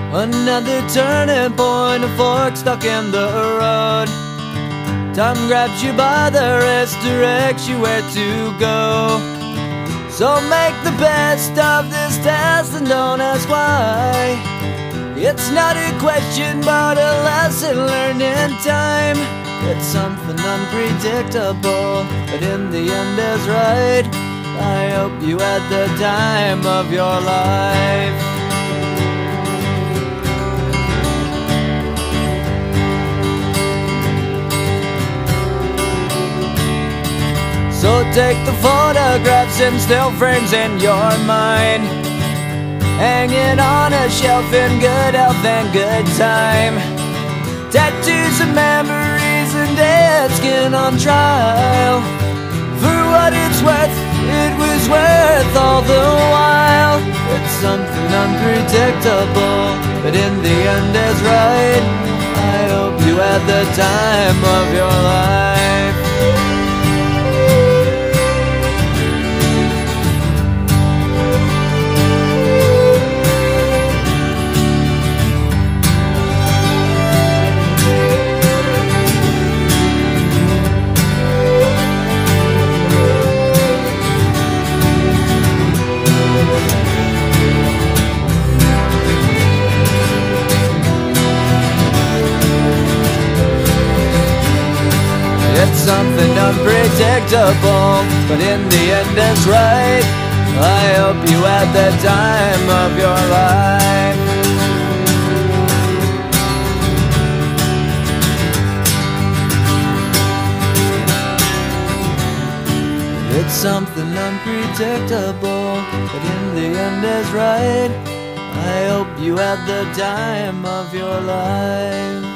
Another turning point, a fork stuck in the road. Time grabs you by the wrist, directs you where to go. So make the best of this test and don't ask why. It's not a question but a lesson learned in time. It's something unpredictable, but in the end is right. I hope you had the time of your life. So take the photographs and still frames in your mind, hanging on a shelf in good health and good time. Tattoos and memories and dead skin on trial. For what it's worth, it was worth all the while. It's something unpredictable, but in the end is right. I hope you had the time of your life. It's something unpredictable, but in the end it's right. I hope you had the time of your life. It's something unpredictable, but in the end is right. I hope you had the time of your life.